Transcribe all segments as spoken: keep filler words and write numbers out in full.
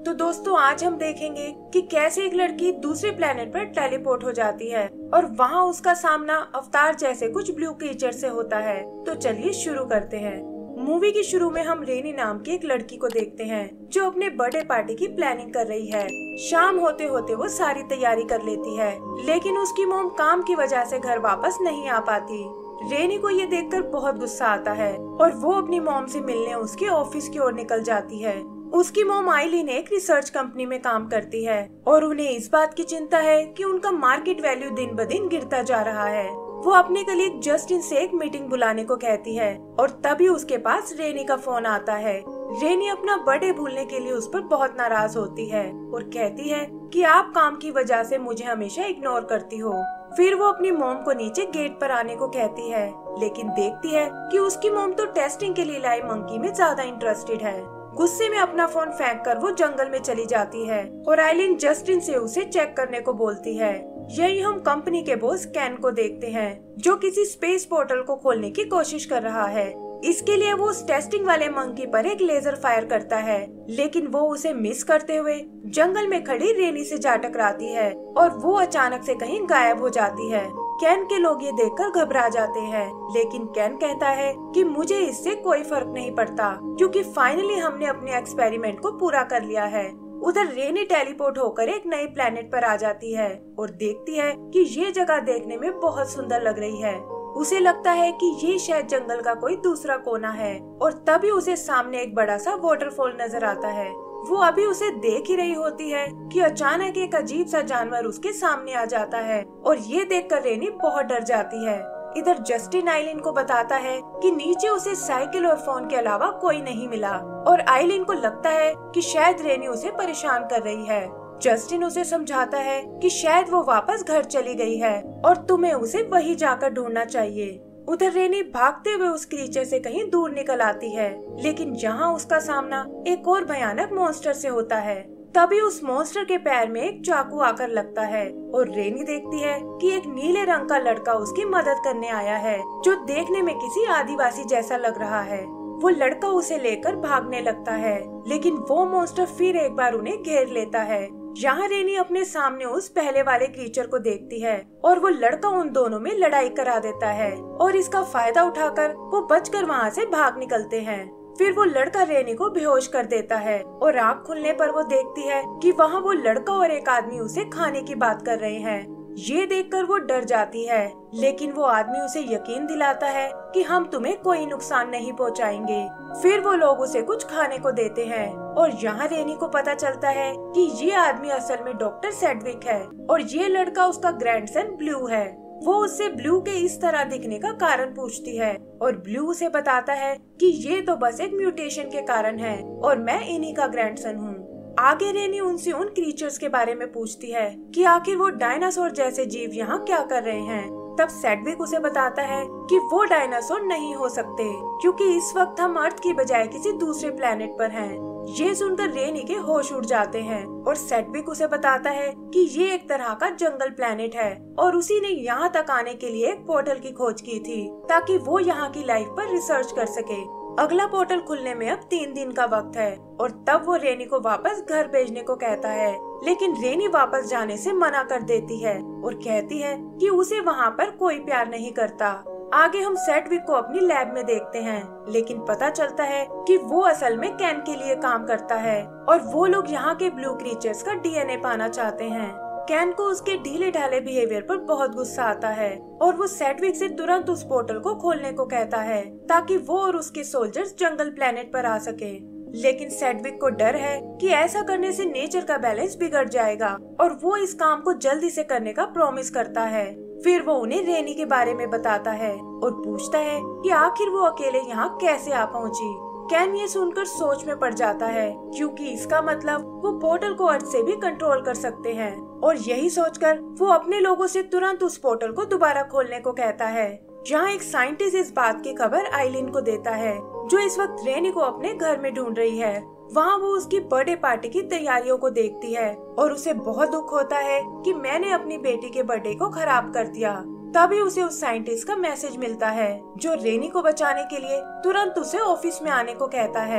तो दोस्तों आज हम देखेंगे कि कैसे एक लड़की दूसरे प्लेनेट पर टेलीपोर्ट हो जाती है और वहाँ उसका सामना अवतार जैसे कुछ ब्लू क्रीचर से होता है। तो चलिए शुरू करते हैं। मूवी की शुरू में हम रेनी नाम की एक लड़की को देखते हैं जो अपने बर्थडे पार्टी की प्लानिंग कर रही है। शाम होते होते वो सारी तैयारी कर लेती है, लेकिन उसकी मोम काम की वजह से घर वापस नहीं आ पाती। रेनी को ये देखकर बहुत गुस्सा आता है और वो अपनी मॉम से मिलने उसके ऑफिस की ओर निकल जाती है। उसकी मॉम आइलिन एक रिसर्च कंपनी में काम करती है और उन्हें इस बात की चिंता है कि उनका मार्केट वैल्यू दिन ब दिन गिरता जा रहा है। वो अपने कलीग जस्टिन से एक मीटिंग बुलाने को कहती है और तभी उसके पास रेनी का फोन आता है। रेनी अपना बर्थडे भूलने के लिए उस पर बहुत नाराज होती है और कहती है कि आप काम की वजह से मुझे हमेशा इग्नोर करती हो। फिर वो अपनी मॉम को नीचे गेट पर आने को कहती है, लेकिन देखती है कि उसकी मॉम तो टेस्टिंग के लिए लाई मंकी में ज्यादा इंटरेस्टेड है। गुस्से में अपना फोन फेंक कर वो जंगल में चली जाती है और आइलिन जस्टिन से उसे चेक करने को बोलती है। यही हम कंपनी के बॉस कैन को देखते हैं जो किसी स्पेस पोर्टल को खोलने की कोशिश कर रहा है। इसके लिए वो उस टेस्टिंग वाले मंकी पर एक लेजर फायर करता है, लेकिन वो उसे मिस करते हुए जंगल में खड़ी रेनी से जा टकराती है और वो अचानक से कहीं गायब हो जाती है। कैन के लोग ये देखकर घबरा जाते हैं, लेकिन कैन कहता है कि मुझे इससे कोई फर्क नहीं पड़ता क्योंकि फाइनली हमने अपने एक्सपेरिमेंट को पूरा कर लिया है। उधर रेनी टेलीपोर्ट होकर एक नए प्लेनेट पर आ जाती है और देखती है कि ये जगह देखने में बहुत सुंदर लग रही है। उसे लगता है कि ये शायद जंगल का कोई दूसरा कोना है और तभी उसे सामने एक बड़ा सा वाटरफॉल नजर आता है। वो अभी उसे देख ही रही होती है कि अचानक एक अजीब सा जानवर उसके सामने आ जाता है और ये देखकर रेनी बहुत डर जाती है। इधर जस्टिन आइलिन को बताता है कि नीचे उसे साइकिल और फोन के अलावा कोई नहीं मिला और आइलिन को लगता है कि शायद रेनी उसे परेशान कर रही है। जस्टिन उसे समझाता है कि शायद वो वापस घर चली गई है और तुम्हें उसे वहीं जाकर ढूंढना चाहिए। उधर रेनी भागते हुए उस क्रीचर से कहीं दूर निकल आती है, लेकिन यहाँ उसका सामना एक और भयानक मॉन्स्टर से होता है। तभी उस मॉन्स्टर के पैर में एक चाकू आकर लगता है और रेनी देखती है कि एक नीले रंग का लड़का उसकी मदद करने आया है जो देखने में किसी आदिवासी जैसा लग रहा है। वो लड़का उसे लेकर भागने लगता है, लेकिन वो मॉन्स्टर फिर एक बार उन्हें घेर लेता है। यहाँ रेनी अपने सामने उस पहले वाले क्रीचर को देखती है और वो लड़का उन दोनों में लड़ाई करा देता है और इसका फायदा उठाकर वो बचकर वहाँ से भाग निकलते हैं। फिर वो लड़का रेनी को बेहोश कर देता है और आँख खुलने पर वो देखती है कि वहाँ वो लड़का और एक आदमी उसे खाने की बात कर रहे हैं। ये देखकर वो डर जाती है, लेकिन वो आदमी उसे यकीन दिलाता है कि हम तुम्हें कोई नुकसान नहीं पहुंचाएंगे। फिर वो लोग उसे कुछ खाने को देते हैं और यहाँ रेनी को पता चलता है कि ये आदमी असल में डॉक्टर सेडविक है और ये लड़का उसका ग्रैंडसन ब्लू है। वो उससे ब्लू के इस तरह दिखने का कारण पूछती है और ब्लू उसे बताता है कि ये तो बस एक म्यूटेशन के कारण है और मैं इन्हीं का ग्रैंडसन हूँ। आगे रेनी उनसे उन क्रीचर्स के बारे में पूछती है कि आखिर वो डायनासोर जैसे जीव यहाँ क्या कर रहे हैं। तब सेडविक उसे बताता है कि वो डायनासोर नहीं हो सकते क्योंकि इस वक्त हम अर्थ की बजाय किसी दूसरे प्लेनेट पर हैं। ये सुनकर रेनी के होश उड़ जाते हैं और सेडविक उसे बताता है कि ये एक तरह का जंगल प्लेनेट है और उसी ने यहाँ तक आने के लिए एक पोर्टल की खोज की थी ताकि वो यहाँ की लाइफ पर रिसर्च कर सके। अगला पोर्टल खुलने में अब तीन दिन का वक्त है और तब वो रेनी को वापस घर भेजने को कहता है, लेकिन रेनी वापस जाने से मना कर देती है और कहती है कि उसे वहाँ पर कोई प्यार नहीं करता। आगे हम सेडविक को अपनी लैब में देखते हैं, लेकिन पता चलता है कि वो असल में कैन के लिए काम करता है और वो लोग यहाँ के ब्लू क्रीचर्स का डीएनए पाना चाहते हैं। कैन को उसके ढीले ढाले बिहेवियर पर बहुत गुस्सा आता है और वो सेडविक से तुरंत उस पोर्टल को खोलने को कहता है ताकि वो और उसके सोल्जर्स जंगल प्लेनेट पर आ सके। लेकिन सेडविक को डर है कि ऐसा करने से नेचर का बैलेंस बिगड़ जाएगा और वो इस काम को जल्दी से करने का प्रॉमिस करता है। फिर वो उन्हें रेनी के बारे में बताता है और पूछता है कि आखिर वो अकेले यहाँ कैसे आ पहुँची। कैन ये सुनकर सोच में पड़ जाता है क्योंकि इसका मतलब वो पोर्टल को अर्थ से भी कंट्रोल कर सकते हैं और यही सोचकर वो अपने लोगों से तुरंत उस पोर्टल को दोबारा खोलने को कहता है। जहाँ एक साइंटिस्ट इस बात की खबर आइलिन को देता है जो इस वक्त रेनी को अपने घर में ढूंढ रही है। वहाँ वो उसकी बर्थडे पार्टी की तैयारियों को देखती है और उसे बहुत दुख होता है कि मैंने अपनी बेटी के बर्थडे को खराब कर दिया। तभी उसे उस साइंटिस्ट का मैसेज मिलता है जो रेनी को बचाने के लिए तुरंत उसे ऑफिस में आने को कहता है।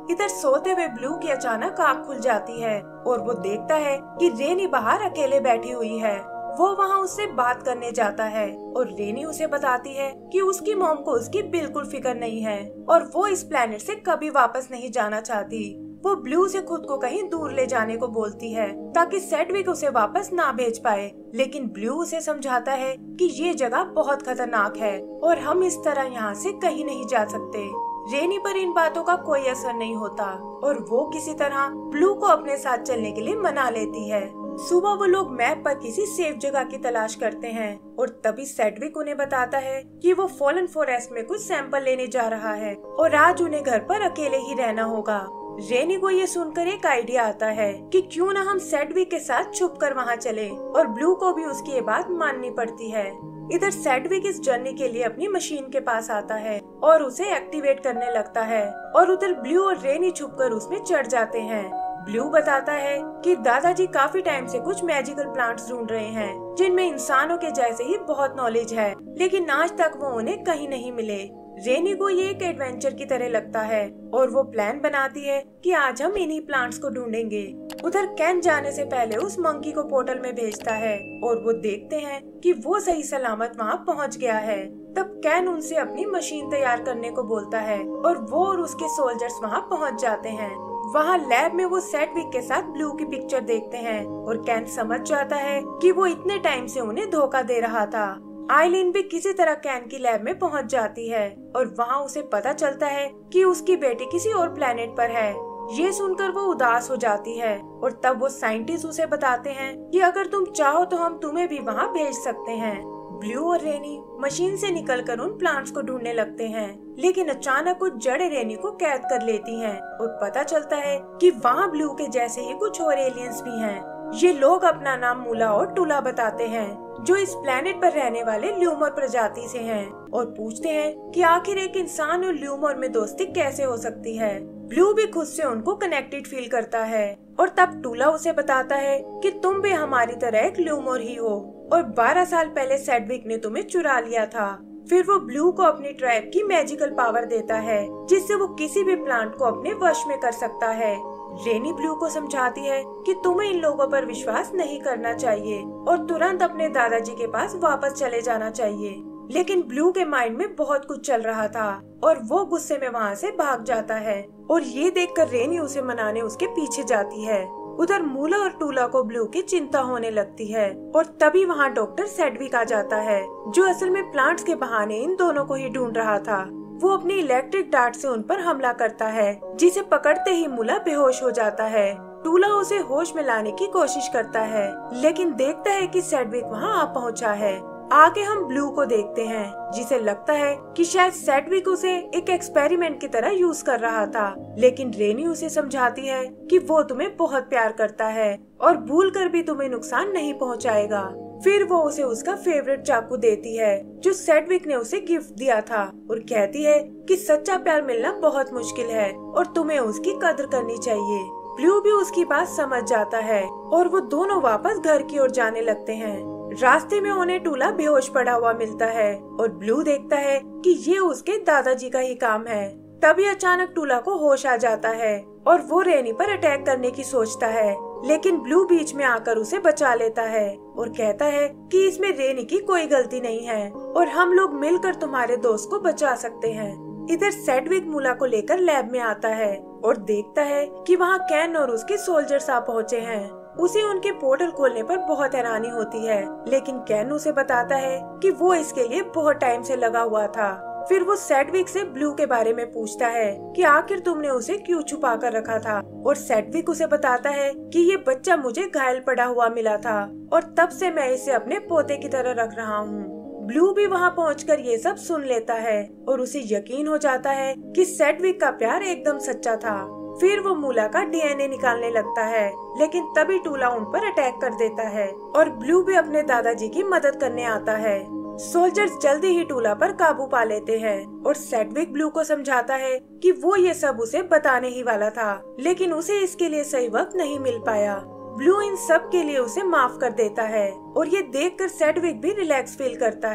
इधर सोते हुए ब्लू की अचानक आँख खुल जाती है और वो देखता है कि रेनी बाहर अकेले बैठी हुई है। वो वहाँ उससे बात करने जाता है और रेनी उसे बताती है कि उसकी मॉम को उसकी बिल्कुल फिक्र नहीं है और वो इस प्लेनेट से कभी वापस नहीं जाना चाहती। वो ब्लू से खुद को कहीं दूर ले जाने को बोलती है ताकि सेडविक उसे वापस ना भेज पाए, लेकिन ब्लू उसे समझाता है कि ये जगह बहुत खतरनाक है और हम इस तरह यहाँ से कहीं नहीं जा सकते। रेनी पर इन बातों का कोई असर नहीं होता और वो किसी तरह ब्लू को अपने साथ चलने के लिए मना लेती है। सुबह वो लोग मैप पर किसी सेफ जगह की तलाश करते हैं और तभी सेडविक उन्हें बताता है कि वो फॉलन फॉरेस्ट में कुछ सैंपल लेने जा रहा है और आज उन्हें घर पर अकेले ही रहना होगा। रेनी को ये सुनकर एक आइडिया आता है कि क्यों ना हम सेडविक के साथ छुप कर वहाँ चले और ब्लू को भी उसकी ये बात माननी पड़ती है। इधर सेडविक इस जर्नी के लिए अपनी मशीन के पास आता है और उसे एक्टिवेट करने लगता है और उधर ब्लू और रेनी छुपकर उसमें चढ़ जाते हैं। ब्लू बताता है कि दादाजी काफी टाइम से कुछ मैजिकल प्लांट्स ढूंढ रहे हैं जिनमें इंसानों के जैसे ही बहुत नॉलेज है, लेकिन आज तक वो उन्हें कहीं नहीं मिले। रेनी को ये एक एडवेंचर की तरह लगता है और वो प्लान बनाती है कि आज हम इन्हीं प्लांट्स को ढूंढेंगे। उधर कैन जाने से पहले उस मंकी को पोर्टल में भेजता है और वो देखते हैं कि वो सही सलामत वहाँ पहुँच गया है। तब कैन उनसे अपनी मशीन तैयार करने को बोलता है और वो और उसके सोल्जर्स वहाँ पहुँच जाते हैं। वहाँ लैब में वो सेडविक के साथ ब्लू की पिक्चर देखते हैं और कैन समझ जाता है कि वो इतने टाइम से उन्हें धोखा दे रहा था। आइलिन भी किसी तरह कैन की लैब में पहुंच जाती है और वहां उसे पता चलता है कि उसकी बेटी किसी और प्लेनेट पर है। ये सुनकर वो उदास हो जाती है और तब वो साइंटिस्ट उसे बताते हैं कि अगर तुम चाहो तो हम तुम्हें भी वहां भेज सकते हैं। ब्लू और रेनी मशीन से निकलकर उन प्लांट्स को ढूंढने लगते हैं, लेकिन अचानक कुछ जड़ें रेनी को कैद कर लेती हैं और पता चलता है कि वहाँ ब्लू के जैसे ही कुछ और एलियंस भी हैं। ये लोग अपना नाम मूला और टूला बताते हैं जो इस प्लेनेट पर रहने वाले ल्यूमर प्रजाति से हैं और पूछते हैं कि आखिर एक इंसान और ल्यूमर में दोस्ती कैसे हो सकती है। ब्लू भी खुद से उनको कनेक्टेड फील करता है और तब टूला उसे बताता है कि तुम भी हमारी तरह एक ल्यूमर ही हो और बारह साल पहले सेडविक ने तुम्हें चुरा लिया था। फिर वो ब्लू को अपनी ट्राइब की मैजिकल पावर देता है जिससे वो किसी भी प्लांट को अपने वश में कर सकता है। रेनी ब्लू को समझाती है कि तुम्हें इन लोगों पर विश्वास नहीं करना चाहिए और तुरंत अपने दादाजी के पास वापस चले जाना चाहिए, लेकिन ब्लू के माइंड में बहुत कुछ चल रहा था और वो गुस्से में वहाँ से भाग जाता है और ये देखकर रेनी उसे मनाने उसके पीछे जाती है। उधर मूला और टूला को ब्लू की चिंता होने लगती है और तभी वहाँ डॉक्टर सेडविक आ जाता है जो असल में प्लांट्स के बहाने इन दोनों को ही ढूंढ रहा था। वो अपनी इलेक्ट्रिक डार्ट से उन पर हमला करता है जिसे पकड़ते ही मूला बेहोश हो जाता है। टूला उसे होश में लाने की कोशिश करता है लेकिन देखता है कि सेडविक वहाँ आ पहुँचा है। आगे हम ब्लू को देखते हैं जिसे लगता है कि शायद सेडविक उसे एक एक्सपेरिमेंट की तरह यूज कर रहा था, लेकिन रेनी उसे समझाती है कि वो तुम्हें बहुत प्यार करता है और भूल कर भी तुम्हें नुकसान नहीं पहुंचाएगा। फिर वो उसे उसका फेवरेट चाकू देती है जो सेडविक ने उसे गिफ्ट दिया था और कहती है कि सच्चा प्यार मिलना बहुत मुश्किल है और तुम्हें उसकी कदर करनी चाहिए। ब्लू भी उसकी बात समझ जाता है और वो दोनों वापस घर की ओर जाने लगते हैं। रास्ते में उन्हें टूला बेहोश पड़ा हुआ मिलता है और ब्लू देखता है कि ये उसके दादाजी का ही काम है। तभी अचानक टूला को होश आ जाता है और वो रेनी पर अटैक करने की सोचता है, लेकिन ब्लू बीच में आकर उसे बचा लेता है और कहता है कि इसमें रेनी की कोई गलती नहीं है और हम लोग मिलकर तुम्हारे दोस्त को बचा सकते हैं। इधर सेडविक मूला को लेकर लैब में आता है और देखता है कि वहाँ कैन और उसके सोल्जर्स आ पहुँचे हैं। उसे उनके पोर्टल खोलने पर बहुत हैरानी होती है, लेकिन कैन उसे बताता है कि वो इसके लिए बहुत टाइम से लगा हुआ था। फिर वो सेडविक से ब्लू के बारे में पूछता है कि आखिर तुमने उसे क्यों छुपा कर रखा था और सेडविक उसे बताता है कि ये बच्चा मुझे घायल पड़ा हुआ मिला था और तब से मैं इसे अपने पोते की तरह रख रहा हूँ। ब्लू भी वहाँ पहुंचकर ये सब सुन लेता है और उसे यकीन हो जाता है कि सेडविक का प्यार एकदम सच्चा था। फिर वो मूला का डीएनए निकालने लगता है, लेकिन तभी टूला उन पर अटैक कर देता है और ब्लू भी अपने दादाजी की मदद करने आता है। सोल्जर्स जल्दी ही टूला पर काबू पा लेते हैं और सेडविक ब्लू को समझाता है कि वो ये सब उसे बताने ही वाला था, लेकिन उसे इसके लिए सही वक्त नहीं मिल पाया। ब्लू इन सब के लिए उसे माफ कर देता है और ये देखकर सेडविक भी रिलैक्स फील करता है।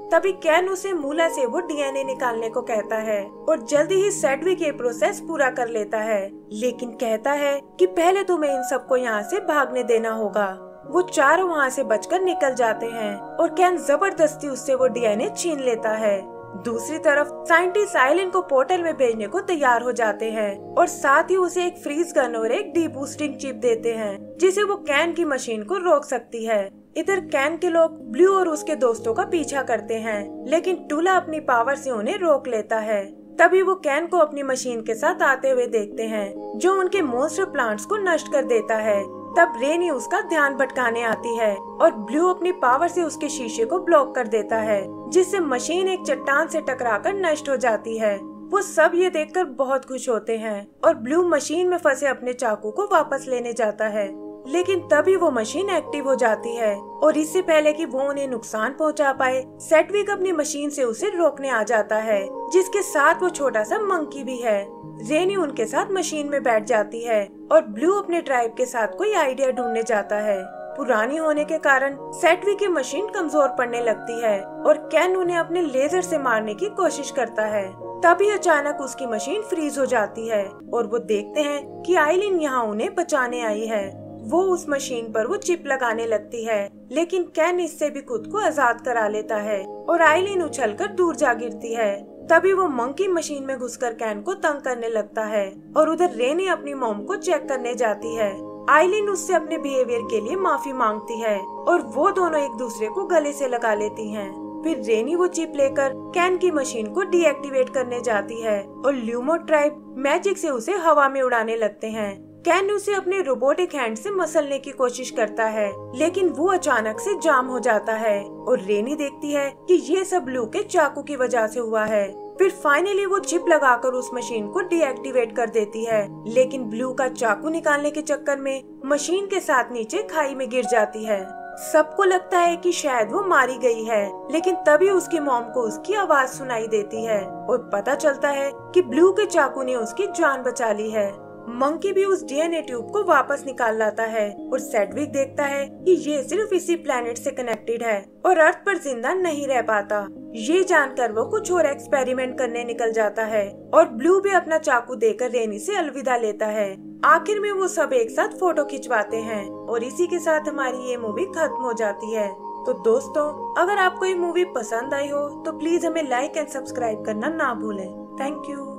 तभी कैन उसे मूला से वो डीएनए निकालने को कहता है और जल्दी ही सेडविक ये प्रोसेस पूरा कर लेता है, लेकिन कहता है कि पहले तुम्हें इन सबको यहाँ से भागने देना होगा। वो चारों वहाँ से बचकर निकल जाते हैं और कैन जबरदस्ती उससे वो डीएनए छीन लेता है। दूसरी तरफ साइंटिस्ट आइलैंड को पोर्टल में भेजने को तैयार हो जाते हैं और साथ ही उसे एक फ्रीज गन और एक डीबूस्टिंग चिप देते हैं जिसे वो कैन की मशीन को रोक सकती है। इधर कैन के लोग ब्लू और उसके दोस्तों का पीछा करते हैं, लेकिन टूला अपनी पावर से उन्हें रोक लेता है। तभी वो कैन को अपनी मशीन के साथ आते हुए देखते हैं जो उनके मॉन्स्टर प्लांट्स को नष्ट कर देता है। तब रेनी उसका ध्यान भटकाने आती है और ब्लू अपनी पावर से उसके शीशे को ब्लॉक कर देता है, जिससे मशीन एक चट्टान से टकराकर नष्ट हो जाती है। वो सब ये देखकर बहुत खुश होते हैं और ब्लू मशीन में फंसे अपने चाकू को वापस लेने जाता है, लेकिन तभी वो मशीन एक्टिव हो जाती है और इससे पहले कि वो उन्हें नुकसान पहुंचा पाए, सेडविक अपनी मशीन से उसे रोकने आ जाता है, जिसके साथ वो छोटा सा मंकी भी है। रेनी उनके साथ मशीन में बैठ जाती है और ब्लू अपने ट्राइब के साथ कोई आइडिया ढूंढने जाता है। पुरानी होने के कारण सेडविक की मशीन कमजोर पड़ने लगती है और कैन उन्हें अपने लेजर से मारने की कोशिश करता है। तभी अचानक उसकी मशीन फ्रीज हो जाती है और वो देखते हैं कि आइलिन यहाँ उन्हें बचाने आई है। वो उस मशीन पर वो चिप लगाने लगती है, लेकिन कैन इससे भी खुद को आजाद करा लेता है और आइलिन उछलकर दूर जा गिरती है। तभी वो मंकी मशीन में घुसकर कैन को तंग करने लगता है और उधर रेनी अपनी मॉम को चेक करने जाती है। आइलिन उससे अपने बिहेवियर के लिए माफी मांगती है और वो दोनों एक दूसरे को गले से लगा लेती हैं। फिर रेनी वो चिप लेकर कैन की मशीन को डीएक्टिवेट करने जाती है और ल्यूमो ट्राइब मैजिक से उसे हवा में उड़ाने लगते हैं। कैन उसे अपने रोबोटिक हैंड से मसलने की कोशिश करता है, लेकिन वो अचानक से जाम हो जाता है और रेनी देखती है कि ये सब ब्लू के चाकू की वजह से हुआ है। फिर फाइनली वो चिप लगाकर उस मशीन को डीएक्टिवेट कर देती है, लेकिन ब्लू का चाकू निकालने के चक्कर में मशीन के साथ नीचे खाई में गिर जाती है। सबको लगता है कि शायद वो मारी गई है, लेकिन तभी उसकी मॉम को उसकी आवाज सुनाई देती है और पता चलता है कि ब्लू के चाकू ने उसकी जान बचा ली है। मंकी भी उस डीएनए ट्यूब को वापस निकाल लाता है और सेडविक देखता है कि ये सिर्फ इसी प्लेनेट से कनेक्टेड है और अर्थ पर जिंदा नहीं रह पाता। ये जानकर वो कुछ और एक्सपेरिमेंट करने निकल जाता है और ब्लू भी अपना चाकू देकर रेनी से अलविदा लेता है। आखिर में वो सब एक साथ फोटो खिंचवाते हैं और इसी के साथ हमारी ये मूवी खत्म हो जाती है। तो दोस्तों, अगर आपको ये मूवी पसंद आई हो तो प्लीज हमें लाइक एंड सब्सक्राइब करना ना भूलें। Thank you.